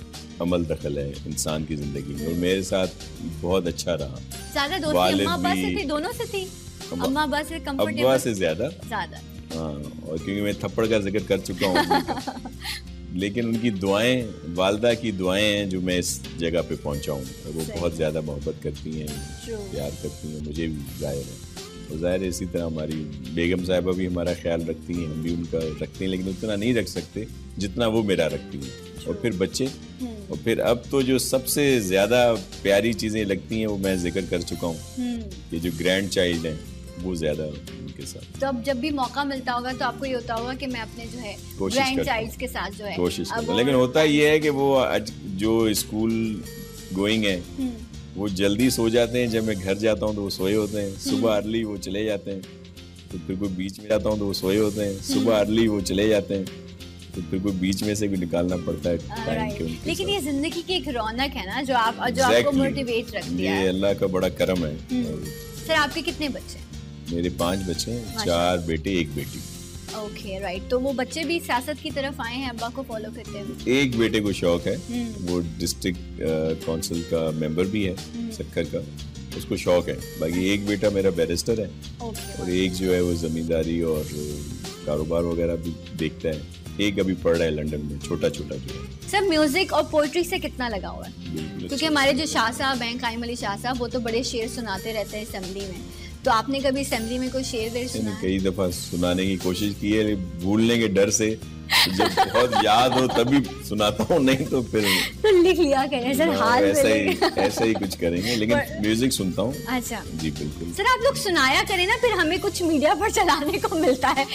अमल दखल है इंसान की ज़िंदगी में, और मेरे साथ बहुत अच्छा रहा। ज़्यादा दोस्ती अम्मा अब्बा से थी? दोनों से थी? अम्मा अब्बा से कंफर्टेबल? अब्बा से ज़्यादा। हाँ, और क्योंकि मैं थप्पड़ का जिक्र कर चुका हूँ लेकिन उनकी दुआएं, वालदा की दुआएं हैं जो मैं इस जगह पे पहुंचा हूँ। वो बहुत ज़्यादा मोहब्बत करती हैं, प्यार करती हैं, मुझे भी जाहिर है। और जाहिर है इसी तरह हमारी बेगम साहिबा भी हमारा ख्याल रखती हैं, हम भी उनका रखते हैं, लेकिन उतना नहीं रख सकते जितना वो मेरा रखती हैं। और फिर बच्चे, और फिर अब तो जो सबसे ज़्यादा प्यारी चीज़ें लगती हैं वो मैं जिक्र कर चुका हूँ, ये जो ग्रैंड चाइल्ड हैं वो ज़्यादा उनके साथ। तो अब जब भी मौका मिलता होगा तो आपको ये होता होगा कि मैं अपने जो है ग्रैंड चाइल्ड्स के साथ जो है कोशिश करता। लेकिन होता ये है कि वो जो स्कूल गोइंग है वो जल्दी सो जाते हैं, जब मैं घर जाता हूँ तो वो सोए होते हैं। सुबह अर्ली वो चले जाते हैं, तो फिर कोई बीच में जाता हूँ तो वो सोए होते हैं। सुबह अर्ली वो चले जाते हैं, तो फिर कोई बीच में से भी निकालना पड़ता है टाइम के उनके। लेकिन ये जिंदगी की एक रौनक है ना जो आपको मोटिवेट रखती है। ये अल्लाह का बड़ा करम है। सर, आपके कितने बच्चे? मेरे 5 बच्चे हैं, 4 बेटे 1 बेटी। Okay, right. तो वो बच्चे भी सियासत की तरफ आए हैं, अब्बा को फॉलो करते हैं? एक बेटे को शौक है, वो डिस्ट्रिक्ट काउंसिल का मेंबर भी है सक्कर का, उसको शौक है। बाकी एक बेटा मेरा बैरिस्टर है, और एक जो है वो जमींदारी और कारोबार वगैरह भी देखता है। एक अभी पढ़ रहा है लंदन में, छोटा छोटा जो है। सर, म्यूजिक और पोइट्री से कितना लगा हुआ है? क्योंकि हमारे जो शाह साहब हैं, कायम अली शाह साहब, वो तो बड़े शेर सुनाते रहते हैं असेंबली में। तो आपने कभी असेंबली में कोई शेर वेर सुना? कई दफा सुनाने की कोशिश की है, भूलने के डर से। जब बहुत याद हो तभी सुनाता हूँ, नहीं तो फिर तो लिख लिया करें सर। हाल ऐसा ही कुछ करेंगे, लेकिन म्यूजिक सुनता हूँ। अच्छा जी बिल्कुल सर, आप लोग सुनाया करें ना, फिर हमें कुछ मीडिया पर चलाने को मिलता है।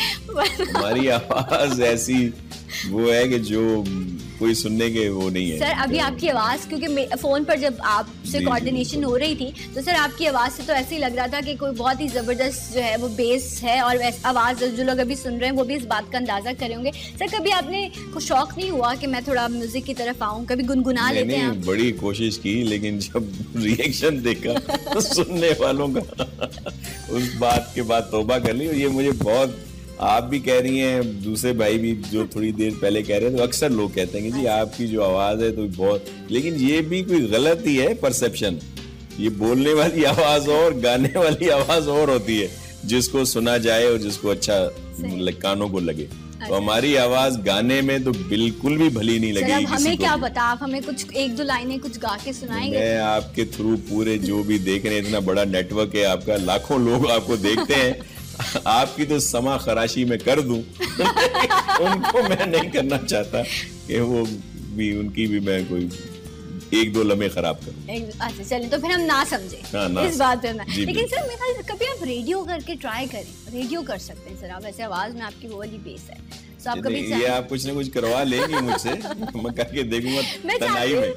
हमारी आवाज ऐसी वो है कि जो कोई सुनने के वो नहीं है। सर, अभी आपकी आवाज, क्योंकि फोन पर जब आपसे कोऑर्डिनेशन हो रही थी तो सर आपकी आवाज से तो ऐसे ही लग रहा था कि कोई बहुत ही जबरदस्त जो है वो बेस है, और आवाज जो लोग अभी सुन रहे हैं वो भी इस बात का अंदाजा करेंगे। सर, कभी आपने को शौक नहीं हुआ कि मैं थोड़ा म्यूजिक की तरफ आऊं, कभी गुनगुना लेते हैं? बड़ी कोशिश की, लेकिन जब रिएक्शन देखा तो सुनने वालों का उस बात के बाद तौबा कर ली। और ये मुझे बहुत आप भी कह रही हैं, दूसरे भाई भी जो थोड़ी देर पहले कह रहे हैं, तो अक्सर लोग कहते हैं कि जी आपकी जो आवाज है तो बहुत, लेकिन ये भी कोई गलत ही है परसेप्शन। ये बोलने वाली आवाज और गाने वाली आवाज और होती है, जिसको सुना जाए और जिसको अच्छा कानों को लगे। तो हमारी आवाज गाने में तो बिल्कुल भी भली नहीं लगेगी। हमें क्या पता, आप हमें कुछ एक दो लाइनें कुछ गा के सुनाएंगे। मैं आपके थ्रू पूरे जो भी देख रहे हैं, इतना बड़ा नेटवर्क है आपका, लाखों लोग आपको देखते हैं। आपकी तो समा खराशी में कर दूं उनको मैं नहीं करना चाहता कि वो भी, उनकी भी मैं कोई एक दो लम्हे खराब करूं। अच्छा चलिए, तो फिर हम ना समझे इस बात पे। लेकिन सर मेरा कभी आप रेडियो करके ट्राई करें, रेडियो कर सकते हैं सर आप, ऐसे आवाज में आपकी वो वाली बेस है, तो आप कभी ये आप कुछ ना कुछ करवा लेंगे मुझसे, मैं करके देखूंगा तनाई में।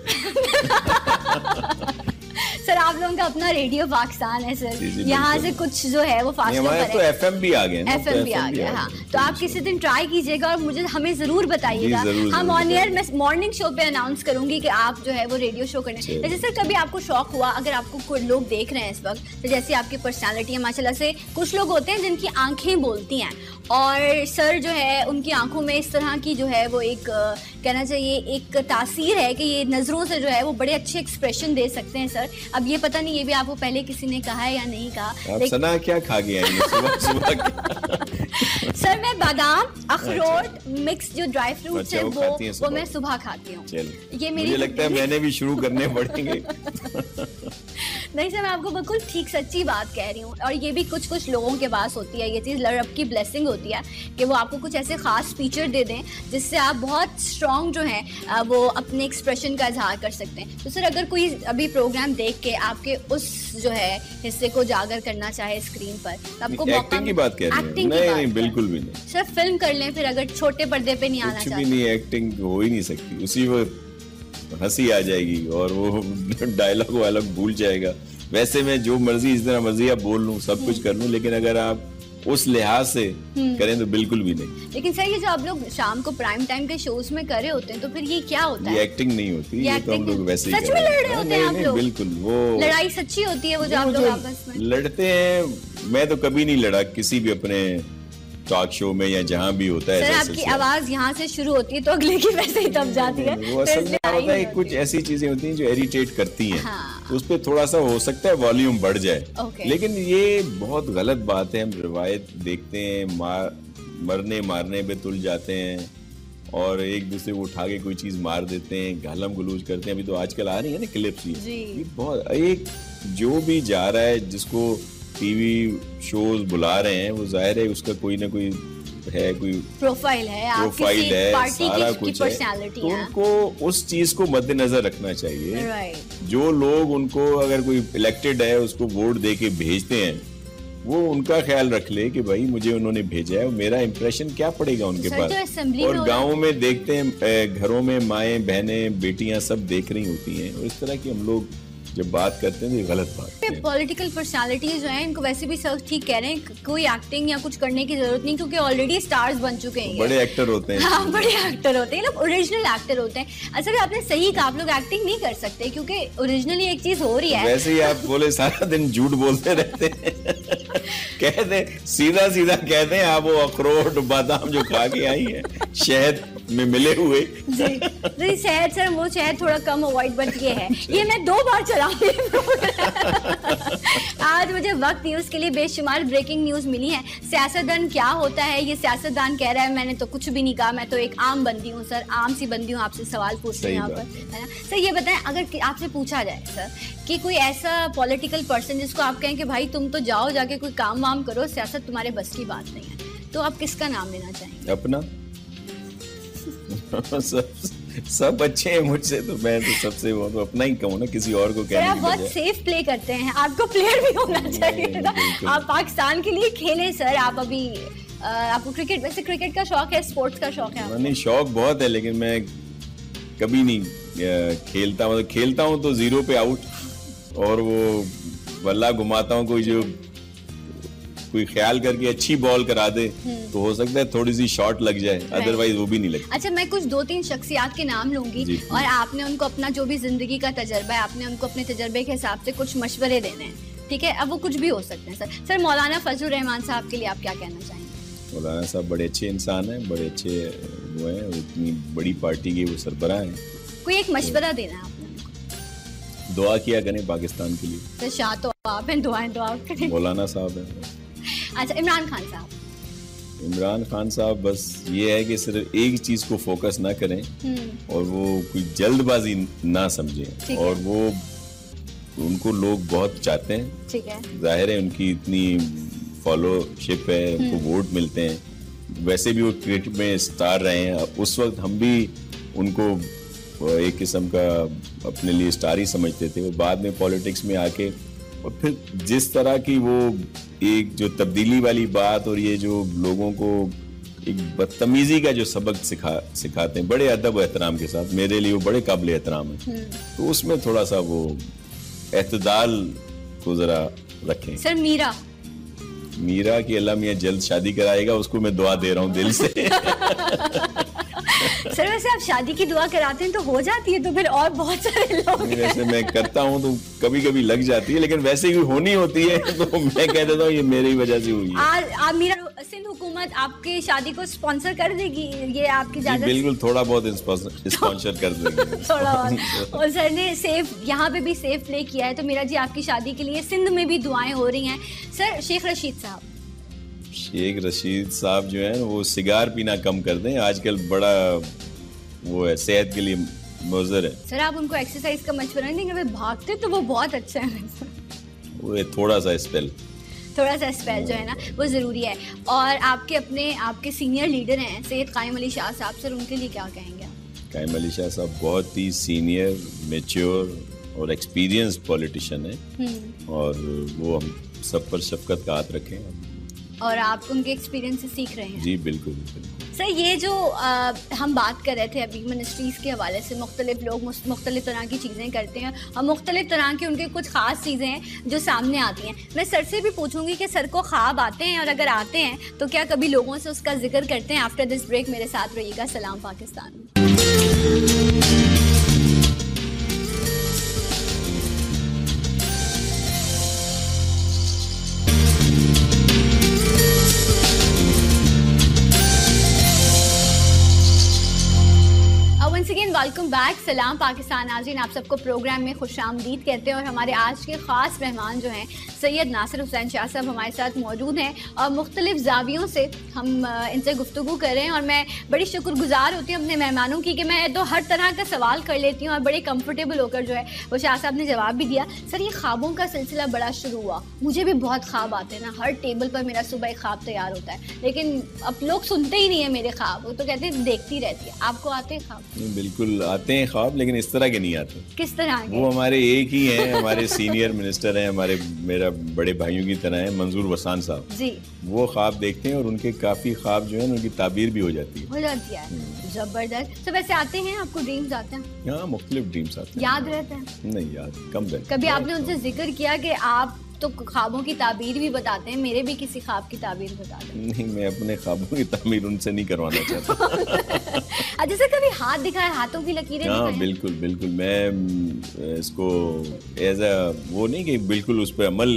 सर आप लोगों का अपना रेडियो पाकिस्तान है सर, यहाँ से कुछ जो है वो फास्ट हमारे तो एफएम भी आ गए, एफएम भी आ गया। हाँ, तो आप किसी दिन ट्राई कीजिएगा और मुझे हमें जरूर बताइएगा। हम ऑन एयर मैं मॉर्निंग शो पे अनाउंस करूंगी कि आप जो है वो रेडियो शो करने। जैसे सर कभी आपको शौक हुआ, अगर आपको कोई लोग देख रहे हैं इस वक्त, तो जैसे आपकी पर्सनालिटी है माशाल्लाह से, कुछ लोग होते हैं जिनकी आंखें बोलती हैं, और सर जो है उनकी आंखों में इस तरह की जो है वो एक कहना चाहिए एक तासीर है कि ये नजरों से जो है वो बड़े अच्छे एक्सप्रेशन दे सकते हैं सर। अब ये पता नहीं, ये भी आपको पहले किसी ने कहा है या नहीं कहा। आप सना क्या खा के आई हैं सुबह सुबह? सर मैं बादाम, अखरोट मिक्स जो ड्राई फ्रूट्स है वो मैं सुबह खाती हूँ। ये मुझे लगता है मैंने भी शुरू करने पड़ेंगे। नहीं सर, मैं आपको बिल्कुल ठीक सच्ची बात कह रही हूँ, और ये भी कुछ कुछ लोगों के पास होती है ये चीज़, रब की ब्लेसिंग होती है कि वो आपको कुछ ऐसे खास फीचर दे दें जिससे आप बहुत स्ट्रॉन्ग जो है वो अपने एक्सप्रेशन का इजहार कर सकते हैं। तो सर अगर कोई अभी प्रोग्राम देख के आपके उस जो है हिस्से को उजागर करना चाहे स्क्रीन पर, तो आपको एक्टिंग की बात कह रही हैं? नहीं, बिल्कुल भी नहीं। सर फिल्म कर लें फिर, अगर छोटे पर्दे पे नहीं आना चाहते। कुछ भी नहीं, एक्टिंग हो ही नहीं सकती, उसी वक्त हंसी आ जाएगी और वो डायलॉग वायलॉग भूल जाएगा। वैसे मैं जो मर्जी इस तरह मर्जी आप बोल लूं, सब कुछ कर लूं, लेकिन अगर आप उस लिहाज से करें तो बिल्कुल भी नहीं। लेकिन सर ये जो आप लोग शाम को प्राइम टाइम के शोज में कर रहे होते हैं, तो फिर ये क्या होता है? ये एक्टिंग नहीं होती, ये तो हम लोग वैसे ही सच में लड़ रहे होते हैं आप लोग? बिल्कुल, वो लड़ाई सच्ची होती है वो जो आप लोग आपस में लड़ते हैं। मैं तो कभी नहीं लड़ा किसी भी अपने टॉक शो में या जहाँ भी होता है। सर आपकी आवाज यहाँ से शुरू होती है तो अगले की वैसे ही दब जाती है। वो असल में होता है, कुछ ऐसी चीजें होती हैं जो इरिटेट करती हैं। हाँ। उस पर थोड़ा सा हो सकता है वॉल्यूम बढ़ जाए, लेकिन ये बहुत गलत बात है। हम रिवायत देखते हैं, मरने मारने पे तुल जाते हैं और एक दूसरे को उठा के कोई चीज मार देते हैं, गालम गलूज करते हैं। अभी तो आजकल आ रही है ना क्लिप्स, ये बहुत, एक जो भी जा रहा है जिसको टीवी शोज बुला रहे हैं, वो जाहिर है उसका कोई ना कोई है, कोई प्रोफाइल है, सारा कुछ है, तो उनको उस चीज को मद्देनजर रखना चाहिए। जो लोग उनको अगर कोई इलेक्टेड है उसको वोट दे के भेजते हैं, वो उनका ख्याल रख ले कि भाई मुझे उन्होंने भेजा है, मेरा इंप्रेशन क्या पड़ेगा उनके पास। और गाँव में देखते हैं, घरों में माएं बहनें बेटियां सब देख रही होती हैं, और इस तरह की हम लोग जब बात करते हैं तो ये गलत बात है। पॉलिटिकल पर्सनालिटीज जो हैं इनको वैसे भी सब ठीक कह रहे हैं, कोई एक्टिंग या कुछ करने की जरूरत नहीं, क्योंकि ऑलरेडी स्टार्स बन चुके हैं, बड़े एक्टर होते हैं। हाँ, बड़े एक्टर होते हैं, लोग ओरिजिनल एक्टर होते हैं। असल में आपने सही कहा, आप लोग एक्टिंग नहीं कर सकते क्योंकि ओरिजिनली एक चीज हो रही है। वैसे ही आप बोले सारा दिन झूठ बोलते रहते हैं। कहते सीधा सीधा कहते हैं आप वो अखरोट बादाम जो खा के आई है शहद में मिले हुए। जी शहद सर, वो शहद थोड़ा कम अवॉइड बट ये है, ये मैं 2 बार चला आज मुझे वक्त न्यूज के लिए बेशुमार ब्रेकिंग न्यूज मिली है। सियासतदान क्या होता है, ये सियासतदान कह रहा है, मैंने तो कुछ भी नहीं कहा, मैं तो एक आम बंदी हूँ सर, आम सी बंदी हूँ, आपसे सवाल पूछते हैं यहाँ पर, है ना सर। ये बताएं, अगर आपसे पूछा जाए सर कि कोई ऐसा पॉलिटिकल पर्सन जिसको आप कहें कि भाई तुम तो जाओ जाके कोई काम वाम करो, सियासत तुम्हारे बस की बात नहीं है, तो आप किसका नाम लेना चाहेंगे? अपना सब अच्छे हैं मुझसे, तो मैं तो सबसे वो तो अपना ही कहूँ ना, किसी और को कहने की बजाय। आप बहुत सेफ प्ले करते हैं, आपको प्लेयर भी होना चाहिए था, आप पाकिस्तान के लिए खेले सर। आप अभी आपको क्रिकेट, वैसे क्रिकेट का शौक है, स्पोर्ट्स का शौक है? नहीं, शौक बहुत है, लेकिन मैं कभी नहीं खेलता, मतलब खेलता हूँ तो 0 पे आउट, और वो बल्ला घुमाता हूँ, कोई ख्याल करके अच्छी बॉल करा दे तो हो सकता है थोड़ी सी शॉट लग जाए, अदरवाइज वो भी नहीं लगती। अच्छा, मैं कुछ 2-3 शख्सियात के नाम लूंगी और आपने उनको अपना जो भी जिंदगी का तजर्बा है, आपने उनको अपने तजर्बे के हिसाब से कुछ मशवरे देने हैं, ठीक है? अब वो कुछ भी हो सकते हैं सर। मौलाना फजलुर रहमान साहब के लिए आप क्या कहना चाहेंगे? मौलाना साहब बड़े अच्छे इंसान हैं, बड़े अच्छे वो हैं, इतनी बड़ी पार्टी के वो सरबराह हैं। कोई एक मशवरा देना है आपने? दुआ किया करें पाकिस्तान के लिए। तो शाह तो आप हैं, दुआएं तो आप करें। मौलाना साहब हैं। अच्छा, इमरान खान साहब? इमरान खान साहब बस ये है कि सिर्फ एक चीज को फोकस ना करें और वो कोई जल्दबाजी ना समझें, और वो उनको लोग बहुत चाहते हैं। ठीक है, जाहिर है उनकी इतनी फॉलोशिप है, उनको वोट मिलते हैं, वैसे भी वो क्रिकेट में स्टार रहे हैं। उस वक्त हम भी उनको एक किस्म का अपने लिए स्टार ही समझते थे। वो बाद में पॉलिटिक्स में आके और फिर जिस तरह की वो एक जो तब्दीली वाली बात और ये जो लोगों को एक बदतमीजी का जो सबक सिखाते हैं बड़े अदब और एहतराम के साथ, मेरे लिए वो बड़े काबिल एहतराम है। तो उसमें थोड़ा सा वो एतदाल को जरा रखें। सर मीरा की अल्लाह मियां जल्द शादी कराएगा, उसको मैं दुआ दे रहा हूँ दिल से। सर वैसे आप शादी की दुआ कराते हैं तो हो जाती है, तो फिर और बहुत सारे लोग वैसे मैं करता हूँ तो कभी कभी लग जाती है, लेकिन वैसे ही होनी होती है तो मैं कह देता हूँ ये मेरी वजह से हुई है। आप मीरा, सिंध हुकूमत आपकी शादी को स्पॉन्सर कर देगी, ये आपकी इजाजत? बिल्कुल, थोड़ा बहुत स्पॉन्सर कर देंगे। थोड़ा बहुत। और सर ने सेफ यहाँ पे भी सेफ प्ले किया है, तो मीरा जी आपकी शादी के लिए सिंध में भी दुआएं हो रही हैं। सर शेख रशीद साहब जो है वो सिगार पीना कम कर दें, आजकल बड़ा वो है, सेहत के लिए मुज़र है। सर आप उनको एक्सरसाइज का मशवरा नहीं देंगे? भागते तो वो बहुत अच्छे हैं। वो थोड़ा सा स्पेल जो है ना वो ज़रूरी है। और आपके सीनियर लीडर हैं सैयद कायम अली शाह साहब, सर उनके लिए क्या कहेंगे आप? कायम अली शाह साहब बहुत ही सीनियर, मैच्योर और एक्सपीरियंस्ड पॉलिटिशियन है, और वो हम सब पर शफकत का हाथ रखें। और आप उनके एक्सपीरियंस से सीख रहे हैं? जी बिल्कुल। सर ये जो हम बात कर रहे थे अभी मिनिस्ट्रीज़ के हवाले से, मुख्तलिफ लोग मुख्तलिफ तरह की चीज़ें करते हैं और मुख्तलिफ तरह की उनके कुछ ख़ास चीज़ें हैं जो सामने आती हैं। मैं सर से भी पूछूंगी कि सर को ख्वाब आते हैं, और अगर आते हैं तो क्या कभी लोगों से उसका जिक्र करते हैं? आफ्टर दिस ब्रेक मेरे साथ रहिएगा। सलाम पाकिस्तान। Welcome back. सलाम पाकिस्तान नाज़रीन, आप सबको प्रोग्राम में खुशामदीद कहते हैं। और हमारे आज के ख़ास मेहमान जो हैं सैयद नासिर हुसैन शाह साहब हमारे साथ मौजूद हैं, और मुख्तलिफ ज़ावियों से हम इनसे गुफ्तगू कर रहे हैं। और मैं बड़ी शुक्रगुजार होती हूँ अपने मेहमानों की कि मैं तो हर तरह का सवाल कर लेती हूँ और बड़े कम्फर्टेबल होकर जो है वो शाह साहब ने जवाब भी दिया। सर ये ख्वाबों का सिलसिला बड़ा शुरू हुआ, मुझे भी बहुत ख्वाब आते हैं ना, हर टेबल पर मेरा सुबह एक ख्वाब तैयार होता है, लेकिन अब लोग सुनते ही नहीं है मेरे ख्वाब, वो तो कहते हैं देखती रहती है। आपको आते हैं ख्वाब? बिल्कुल आते हैं ख्वाब, लेकिन इस तरह के नहीं आते। किस तरह के? वो हमारे एक ही हैं, हमारे सीनियर मिनिस्टर हैं, मेरा बड़े भाइयों की तरह है, मंजूर वसान साहब जी। वो ख्वाब देखते हैं और उनके काफी ख्वाब जो है उनकी ताबीर भी हो जाती है। जबरदस्त। तो वैसे आते हैं आपको ड्रीम्स आते हैं? हाँ, मुख्तलिफ ड्रीम्स आते हैं। याद रहते हैं? नहीं याद, कम रहते। कभी आपने उनसे जिक्र किया कि आप तो ख्वाबों की ताबीर भी बताते हैं, मेरे भी किसी ख्वाब की ताबीर बता दें? नहीं, मैं अपने ख्वाबों की ताबीर उनसे नहीं करवाना चाहता। अच्छा सर, कभी हाथ दिखाए, हाथों की लकीरें? हाँ बिल्कुल बिल्कुल, मैं इसको एज अ वो नहीं कि बिल्कुल उस पर अमल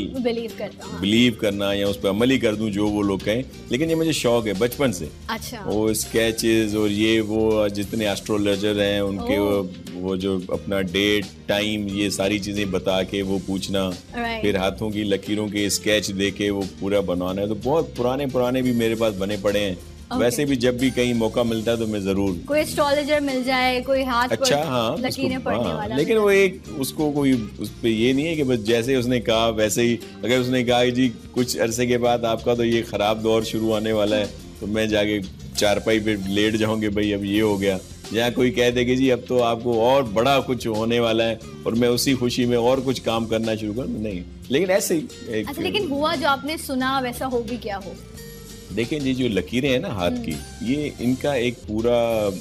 बिलीव करना या उस पर अमल ही कर दूं जो वो लोग कहें, लेकिन ये मुझे शौक है बचपन से। अच्छा। वो स्केचेस और ये वो जितने एस्ट्रोलॉजर हैं उनके वो जो अपना डेट टाइम ये सारी चीजें बता के वो पूछना, फिर हाथों की लकीरों के स्केच देके वो पूरा बनवाना है। तो बहुत पुराने भी मेरे पास बने पड़े हैं। वैसे भी जब भी कहीं मौका मिलता है तो मैं जरूर, कोई एस्ट्रोलॉजर मिल जाए, कोई हाथ अच्छा हाँ लकीरें पढ़ने वाला, लेकिन वो एक उसको कोई उस पे ये नहीं है कि बस जैसे उसने कहा वैसे ही। अगर उसने कहा जी कुछ अरसे के बाद आपका तो ये खराब दौर शुरू होने वाला है, तो मैं जाके चारपाई पे लेट जाऊंगे, भाई अब ये हो गया। या कोई कह देगी जी अब तो आपको और बड़ा कुछ होने वाला है, और मैं उसी खुशी में और कुछ काम करना शुरू कर, नहीं, लेकिन ऐसे ही अच्छा। लेकिन हुआ जो आपने सुना वैसा हो भी क्या हो? देखें जी, जो लकीरें हैं ना हाथ की, ये इनका एक पूरा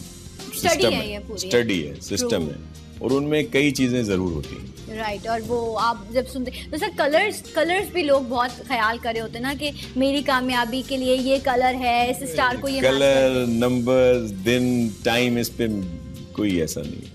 स्टडी है, सिस्टम है, और उनमें कई चीजें जरूर होती हैं। राइट। और वो आप जब सुनते तो सर कलर्स भी लोग बहुत ख्याल कर रहे होते हैं ना कि मेरी कामयाबी के लिए ये कलर है, इस स्टार को ये कलर, नंबर्स, दिन, टाइम, इस पे कोई ऐसा नहीं।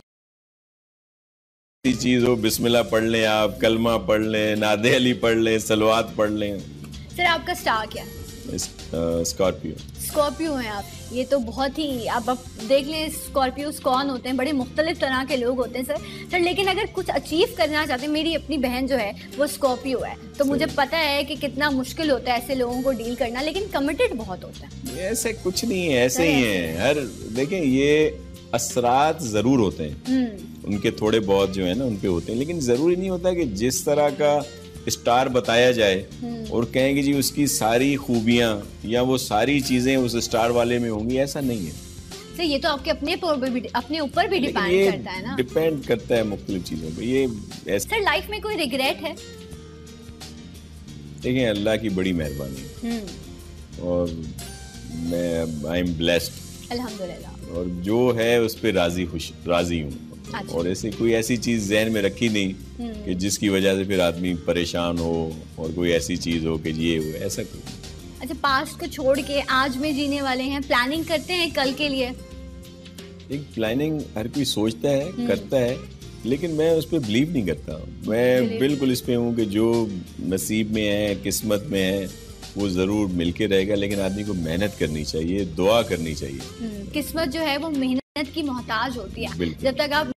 चीज हो, बिस्मिल्लाह पढ़ लें, आप कलमा पढ़ लें, नादे अली पढ़ लें, सलवात पढ़ लें। सर आपका स्टार क्या है? स्कॉर्पियो। स्कॉर्पियो हैं आप, ये तो बहुत ही, आप देख लें स्कॉर्पियोज कौन होते हैं, बड़े मुख्तलिफ तरह के लोग होते हैं सर। लेकिन अगर कुछ अचीव करना चाहते हैं, मेरी अपनी बहन जो है वो स्कॉर्पियो है, तो मुझे पता है कि कितना मुश्किल होता है ऐसे लोगों को डील करना, लेकिन कमिटेड बहुत होता है। ऐसे कुछ नहीं है, ऐसे ही है हर, देखें ये असरात जरूर होते हैं, उनके थोड़े बहुत जो है ना उनपे होते हैं, लेकिन जरूरी नहीं होता कि जिस तरह का स्टार बताया जाए और कहें कि जी उसकी सारी खूबियां या वो सारी चीजें उस स्टार वाले में होंगी, ऐसा नहीं है। तो ये तो आपके अपने ऊपर भी डिपेंड करता है ना, डिपेंड करता है मुख्तलिफ चीजों पे। ये सर लाइफ में कोई रिग्रेट है? देखिए अल्लाह की बड़ी मेहरबानी है और मैं आई एम ब्लेस्ड अल्हम्दुलिल्लाह, और जो है उस पर राजी हूँ। अच्छा। और ऐसे कोई ऐसी चीज जहन में रखी नहीं कि जिसकी वजह से फिर आदमी परेशान हो और कोई ऐसी चीज हो कि ये हो, ऐसा कुछ। अच्छा, पास्ट को छोड़ के आज में जीने वाले हैं, प्लानिंग करते हैं कल के लिए? एक प्लानिंग हर कोई सोचता है, करता है, लेकिन मैं उस पर बिलीव नहीं करता। मैं बिल्कुल इस पे हूँ कि जो नसीब में है, किस्मत में है, वो जरूर मिलके रहेगा, लेकिन आदमी को मेहनत करनी चाहिए, दुआ करनी चाहिए। किस्मत जो है वो मेहनत की मोहताज होती है, जब तक आप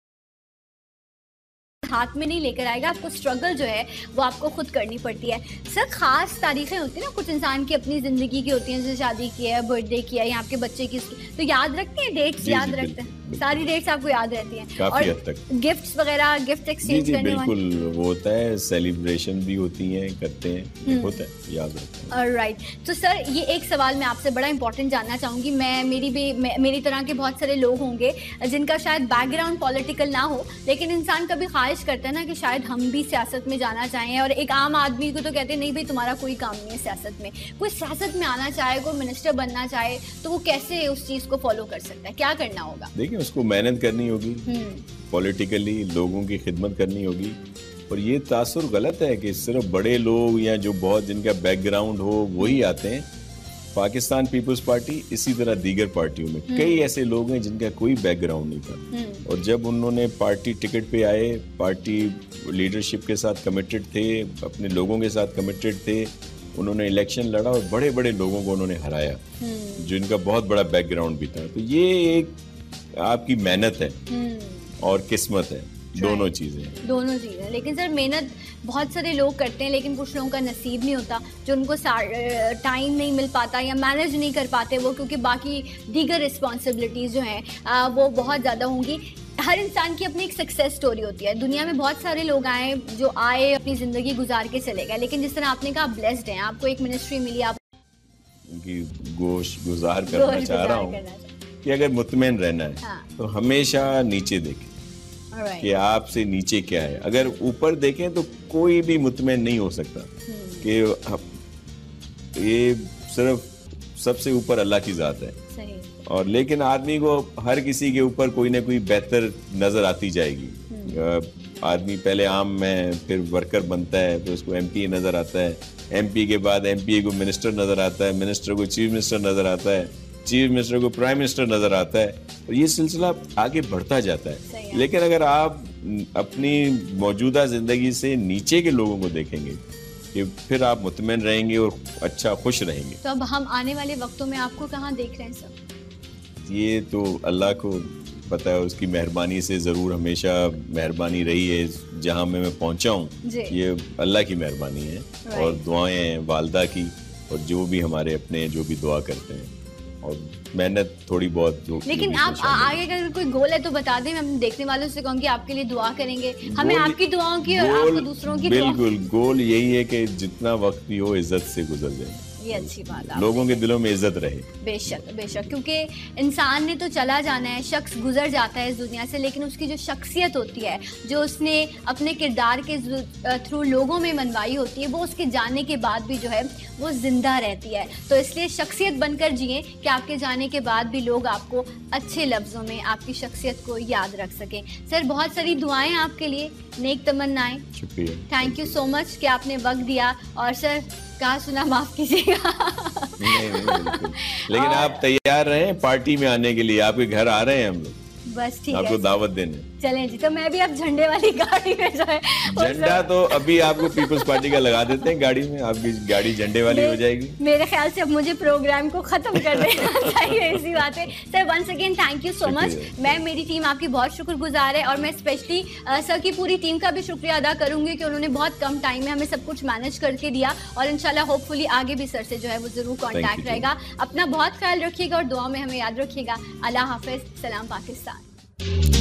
हाथ में नहीं लेकर आएगा, आपको स्ट्रगल जो है वो आपको खुद करनी पड़ती है। सर खास तारीखें होती है ना कुछ इंसान की अपनी जिंदगी की होती हैं, जैसे शादी की है, बर्थडे की है, या आपके बच्चे की, तो याद रखते हैं डेट्स? याद रखते हैं, सारी डेट्स आपको याद रहती हैं? काफी हद तक। गिफ्ट्स वगैरह, गिफ्ट एक्सचेंज करने बिल्कुल वो होता है, सेलिब्रेशन भी होती है, करते हैं, होता है, याद रखते हैं। ऑलराइट, तो सर ये एक सवाल मैं आपसे बड़ा इंपॉर्टेंट जानना चाहूँगी। मेरी तरह के बहुत सारे लोग होंगे जिनका शायद बैकग्राउंड पॉलिटिकल ना हो, लेकिन इंसान कभी ख्वाहिश करता है ना कि शायद हम भी सियासत में जाना चाहें, और एक आम आदमी को तो कहते हैं नहीं भाई तुम्हारा कोई काम नहीं है सियासत में। कोई सियासत में आना चाहे, कोई मिनिस्टर बनना चाहे, तो वो कैसे उस चीज़ को फॉलो कर सकता है, क्या करना होगा? देखिए उसको मेहनत करनी होगी, पॉलिटिकली लोगों की खिदमत करनी होगी, और ये तासुर गलत है कि सिर्फ बड़े लोग या जो बहुत जिनका बैकग्राउंड हो वही आते हैं। पाकिस्तान पीपल्स पार्टी इसी तरह दीगर पार्टियों में कई ऐसे लोग हैं जिनका कोई बैकग्राउंड नहीं था, और जब उन्होंने पार्टी टिकट पे आए, पार्टी लीडरशिप के साथ कमिटेड थे, अपने लोगों के साथ कमिटेड थे, उन्होंने इलेक्शन लड़ा और बड़े बड़े लोगों को उन्होंने हराया जिनका बहुत बड़ा बैकग्राउंड भी था। तो ये एक आपकी मेहनत है और किस्मत है, दोनों चीजें। लेकिन सर मेहनत बहुत सारे लोग करते हैं, लेकिन कुछ लोगों का नसीब नहीं होता, जो उनको टाइम नहीं मिल पाता या मैनेज नहीं कर पाते वो, क्योंकि बाकी दीगर रिस्पॉन्सिबिलिटीज़ जो हैं वो बहुत ज़्यादा होंगी। हर इंसान की अपनी एक सक्सेस स्टोरी होती है। दुनिया में बहुत सारे लोग आए जो आए अपनी ज़िंदगी गुजार के चले गए, लेकिन जिस तरह आपने कहा ब्लेस्ड हैं, आपको एक मिनिस्ट्री मिली, आप उनकी गोश गुजार करना चाह रहा हूँ कि अगर मुतमईन रहना है तो हमेशा नीचे देखें कि आपसे नीचे क्या है। अगर ऊपर देखें तो कोई भी मुतमईन नहीं हो सकता, कि ये सिर्फ सबसे ऊपर अल्लाह की जात है। सही। और लेकिन आदमी को हर किसी के ऊपर कोई ना कोई बेहतर नजर आती जाएगी। आदमी पहले आम में, फिर वर्कर बनता है, तो उसको एमपी नजर आता है, एमपी के बाद एमपी को मिनिस्टर नजर आता है, मिनिस्टर को चीफ मिनिस्टर नजर आता है, चीफ मिनिस्टर को प्राइम मिनिस्टर नजर आता है, और ये सिलसिला आगे बढ़ता जाता है। लेकिन अगर आप अपनी मौजूदा जिंदगी से नीचे के लोगों को देखेंगे कि फिर आप मुतमईन रहेंगे और अच्छा खुश रहेंगे। तो अब हम आने वाले वक्तों में आपको कहाँ देख रहे हैं सर? ये तो अल्लाह को पता है, उसकी मेहरबानी से जरूर हमेशा मेहरबानी रही है जहाँ मैं पहुँचा हूँ, ये अल्लाह की मेहरबानी है और दुआएं हैं वालदा की, और जो भी हमारे अपने जो भी दुआ करते हैं, और मेहनत थोड़ी बहुत जो। लेकिन आप आगे अगर कोई गोल है तो बता दें, हम देखने वालों से कहूँगी आपके लिए दुआ करेंगे, हमें आपकी दुआओं की और आपको दूसरों की। बिल्कुल, गोल यही है कि जितना वक्त भी हो इज्जत से गुजर जाए। ये अच्छी बात है, लोगों के दिलों में इज्जत रहे। बेशक बेशक, क्योंकि इंसान ने तो चला जाना है, शख्स गुजर जाता है इस दुनिया से, लेकिन उसकी जो शख्सियत होती है, जो उसने अपने किरदार के थ्रू लोगों में मनवाई होती है, वो उसके जाने के बाद भी जो है वो जिंदा रहती है। तो इसलिए शख्सियत बनकर जिए कि आपके जाने के बाद भी लोग आपको अच्छे लफ्ज़ों में आपकी शख्सियत को याद रख सकें। सर बहुत सारी दुआएं आपके लिए, नेक तमन्नाएं। शुक्रिया, थैंक यू सो मच कि आपने वक्त दिया। और सर कहा सुना माफ कीजिएगा। नहीं, लेकिन आप तैयार रहें पार्टी में आने के लिए, आपके घर आ रहे हैं हम लोग। बस ठीक है, आपको दावत देने। चलें जी, तो मैं भी अब झंडे वाली गाड़ी में जो है झंडा तो अभी आपको पीपल्स पार्टी का लगा देते हैं गाड़ी में, आपकी गाड़ी झंडे वाली हो जाएगी। मेरे ख्याल से अब मुझे प्रोग्राम को खत्म कर देना चाहिए इसी बात पे। Sir once again thank you so much. मैं, मेरी टीम आपकी बहुत शुक्रगुजार है, और मैं स्पेशली सर की पूरी टीम का भी शुक्रिया अदा करूंगी कि उन्होंने बहुत कम टाइम में हमें सब कुछ मैनेज करके दिया, और इंशाल्लाह होपफुली आगे भी सर से जो है वो जरूर कॉन्टैक्ट रहेगा। अपना बहुत ख्याल रखिएगा और दुआ में हमें याद रखिएगा। अल्लाह हाफिज, सलाम पाकिस्तान।